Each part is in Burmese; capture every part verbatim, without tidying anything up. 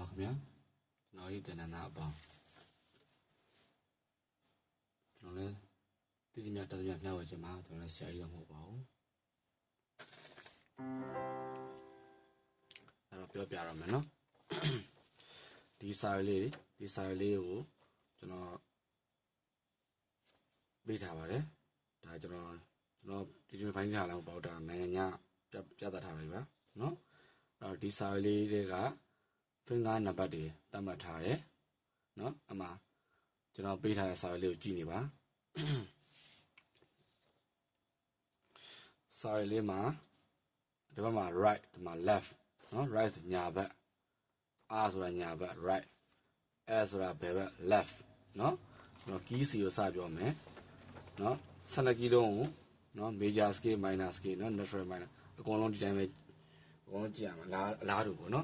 nha nói từ nãy nào bảo nó lên tí nhặt từ nhặt nhau chứ mà thì nó sẽ dùng một bảo nó béo béo rồi mà nó đi sai đi đi sai đi u cho nó bị thả vào đấy thả cho nó nó đi chơi phải thả làm bảo đảm này nha cho cho ta thả này vậy nó rồi đi sai đi đây cả phương án là bắt đi ta mà thả đấy nó mà cho nó bị thả sai đi chi này ba sai đi mà đó mà right mà left nó right là nhà bạn A là nhà bạn right S là bè bạn left nó nó ký siêu sao cho mẹ nó sang là kí đâu nó major scale minor scale nó natural minor con long đi đây mày con chỉ mà lá lá được nó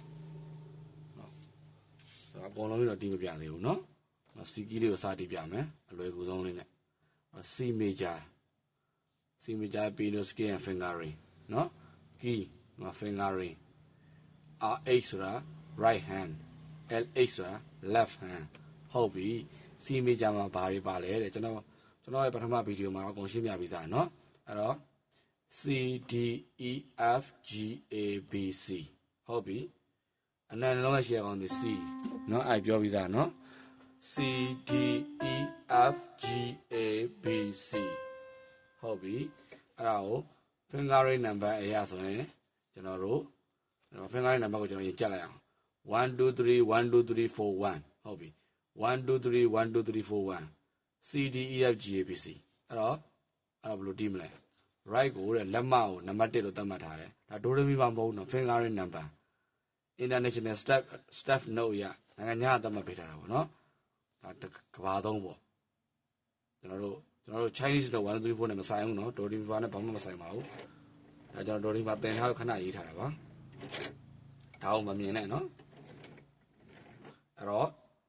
nó con long nó đi một biển rồi nó nó C ký liều sao đi biển mẹ rồi cũng giống này C major C major piano scale and fingering nó key nó fingering R H là right hand L H là left handဟုတ်ပြီ C major မှာဘာတွေပါလဲတဲ့ကျွန်တော်ကျွန်တော်ရဲ့ပထမဗီဒီယိုမှာအကုန်ရှင်းပြပြီးသားเนาะအဲ့တော့ C D E F G A B C ဟုတ်ပြီအနည်းလုံးရှိရအောင်ဒီ C เนาะအဲ့ပြောပြီးသားเนาะ C D E F G A B C ဟုတ်ပြီအဲ့ဒါကို fingering number အရာဆိုရင်ကျွန်တော်တို့ fingering number ကိုကျွန်တော်ရေးကြက်လိုက်အောင်one two three one two three four oneဟုတ်ပြီone two three one two three four one C D E F G A B C အဲ့တော့အဲ့တော့ဘယ်လိုတီးမလဲ right ကိုတဲ့လက်မကိုနံပါတ်oneလို့သတ်မှတ်ထားတယ်ဒါဒိုရမီပါမဟုတ်ဘူးနော် fingering number international step step note ရနိုင်ငံညာသတ်မှတ်ပေးထားတာပေါ့နော်ဒါကဘာသုံးပေါ့ကျွန်တော်တို့ကျွန်တော်တို့ Chinese တော့one two three fourနဲ့မဆိုင်ဘူးနော်ဒိုရမီပါနဲ့ဘာမှမဆိုင်ပါဘူးဒါကျွန်တော်ဒိုရမီပါသင်ထားလို့ခဏရေးထားတာပါဒါအောင်မမြင်နဲ့နော်အဲ့တော့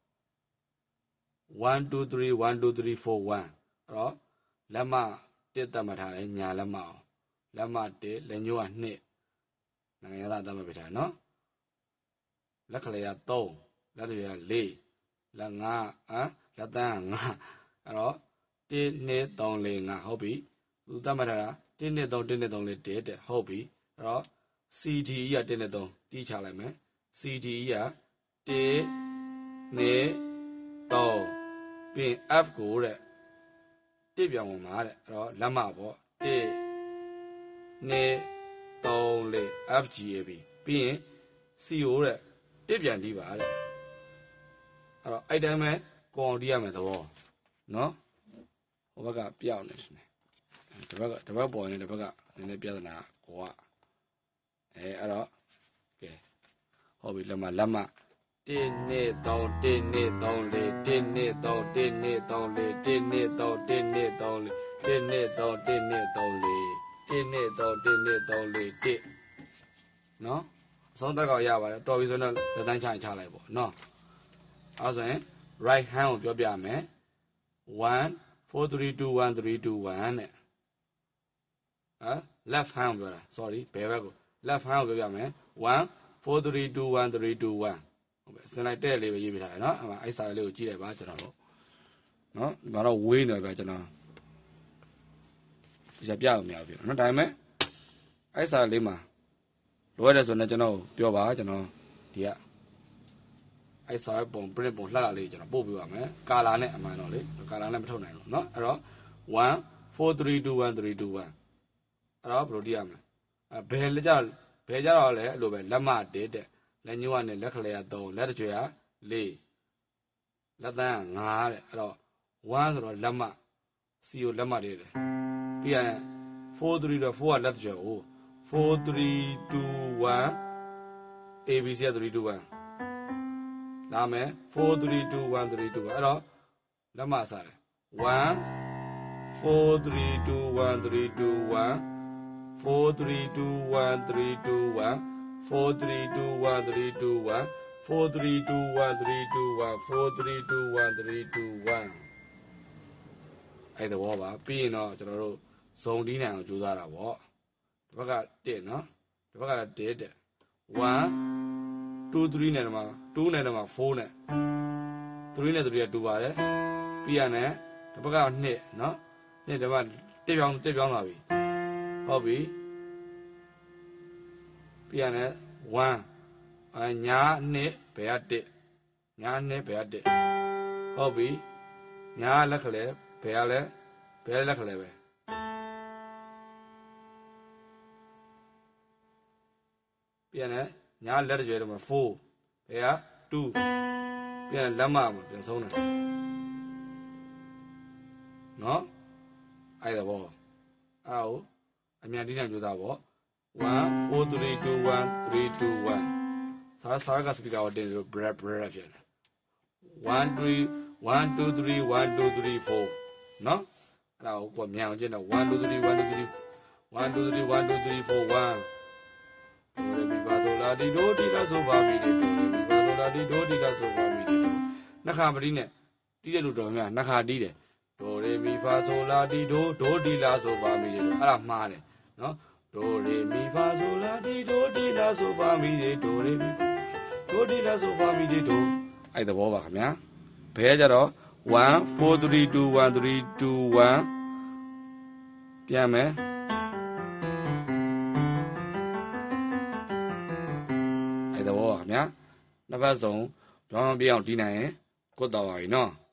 one two three one two three four oneအဲ့တော့လက်မတစ်သတ်မှတ်ထားတယ်ညာလက်မအောင်လက်မတစ်လက်ညှိုးကtwoနိုင်ငံသားသတ်မှတ်ပေးထားတယ်နော်လက်ကလေးကthreeလက်တွေကfourလက်fiveဟမ်လက်သန်းကfiveအဲ့တော့one two three four fiveဟုတ်ပြီသူသတ်မှတ်ထားတာone two three one two three fourတဲ့ဟုတ်ပြီအဲ့တော့ C D E ကoneနဲ့threeတီးချလိုက်မယ် C D E ကone two threeပြီး F ကိုတဲ့တစ်ပြောင်းဝင်မှာတဲ့အဲ့တော့လက်မပေါ့one two three four F G A B ပြီးရင် C ကိုတဲ့တစ်ပြန်တီးပါတဲ့အဲ့တော့အဲ့တိုင်းပဲကိုအောင်တီးရမယ်သဘောနော်ဟိုဘက်ကပြောင်းနေတယ်ဒီဘက်ကဒီဘက်ပေါ်နေဒီဘက်ကနည်းနည်းပြဿနာကိုကအဲအဲ့တော့ကဲဟုတ်ပြီလက်မလက်မone two three one two three four one two three one two three four one two three four one two three four one two three four one two three four one two three four one twoနော်အဆုံးသက်ကောက်ရပါတယ်တော်ပြီဆိုတော့လက်တိုင်းချရင်ချလိုက်ပေါ့နော်အဲဆိုရင် right hand ကိုပြောပြမယ်one four three two one three two oneနဲ့ဟမ် left hand ကိုပြောတာ sorry ဘယ်ဘက်ကို left hand ကိုပြောပြမယ်one four three two one three two oneဟုတ်ပဲစင်လိုက်တဲ့လေးပဲရေးပြထားတယ်နော်အဲ့မှာအဲ့စာလေးကိုကြည့်လိုက်ပါကျွန်တော်တို့နော်ဒီမှာတော့ဝေးနေပဲကျွန်တော်ဒီစပြအောင်မရဘူးနော်ဒါပေမဲ့အဲ့စာလေးမှာလိုရတယ်ဆိုတော့ကျွန်တော်ပြောပါကျွန်တော်ဒီကအဲ့စာပုံ print ပုံလှလှလေးကျွန်တော်ပို့ပြပါမယ်ကာလာနဲ့အမှန်တော့လေကာလာနဲ့မထုတ်နိုင်ဘူးနော်အဲ့တော့one four three two one three two oneအဲ့တော့ဘယ်လိုတည်ရမလဲအဲဘယ်လက်ကြဘယ်ကြတော့လဲအဲ့လိုပဲလက်မတစ်တဲ့လက်ညှိုးကနဲ့လက်ကလေးကthreeလက်တကြွယ်ကfourလက်သန်းကfiveတဲ့အဲ့တော့oneဆိုတော့လက်မ C ကိုလက်မတည်းတယ်ပြီးရင်four threeတော့fourကလက်တကြွယ်ကိုfour three two one A B C ကthree two oneလာမယ် four three two one three twoအဲ့တော့လက်မစားတယ်one four three two one three two one four three two one three two one four three two one three two one four three two one three two one four three two one three two oneအဲ့ဒါဘောပါပြီးရင်တော့ကျွန်တော်တို့ဇုံတီးနိုင်အောင်ကြိုးစားတာပေါ့ဒီဘက်ကoneနော်ဒီဘက်ကoneတဲ့one two three နဲ့မှာtwoနဲ့မှာfourနဲ့threeနဲ့threeကtwoပါတယ်ပြီးရတယ်ဒီဘက်ကနှစ်နော်နှစ်ဒီမှာတစ်ပြောင်းတစ်ပြောင်းလာပြီဟုတ်ပြီပြီးရတယ်oneအညာနှစ်ဘယ်ကတစ်ညာနှစ်ဘယ်ကတစ်ဟုတ်ပြီညာလက်ခလဲဘယ်ကလဲဘယ်လက်ခလဲပဲပြီးရတယ်ညာလက်ကြွယ်တော့မှာfourဘယ်ကtwoပြီးရလက်မမှာပြန်ဆုံးတယ်နော်အဲ့ဒါပေါ့အဲ့ဟိုအမြန်တိနဲ့ကြိုးစားပေါ့one four three two one three two oneစားစားကစပီကာကိုတင်ဆို bread bread ဖြစ်တယ်one three one two three one two three fourနော်အဲ့ဒါကိုပေါ့မြန်အောင်ကျင့်တော့one two three one two three one two three one two three four oneဒိုရေမီပါဆိုလာဒီဒိုဒီလာဆိုပါပြီဒီဒိုရေမီပါဆိုလာဒီဒိုဒီလာဆိုပါပြီဒီဒိုနှခါပတိနဲ့တီးတယ်လို့တော်များနှခါတီးတယ်ဒိုရေမီဖာဆိုလာဒီဒိုဒိုဒီလာဆိုပါပြီဒီဒိုအဲ့ဒါမှားတယ်နော်ဒိုရေမီဖာဆိုလာဒီဒိုဒီလာဆိုပါပြီဒီဒိုရေမီဒိုဒီလာဆိုပါပြီဒီဒိုအဲ့သဘောပါခင်ဗျာဘယ်ကြတော့ one four three two one three two one ပြန်မယ်အဲ့သဘောပါခင်ဗျာနှစ်ဖက်စုံကြောင်းပြအောင်တီးနိုင်ရင်ကိုတ်တော်ပါပြီနော်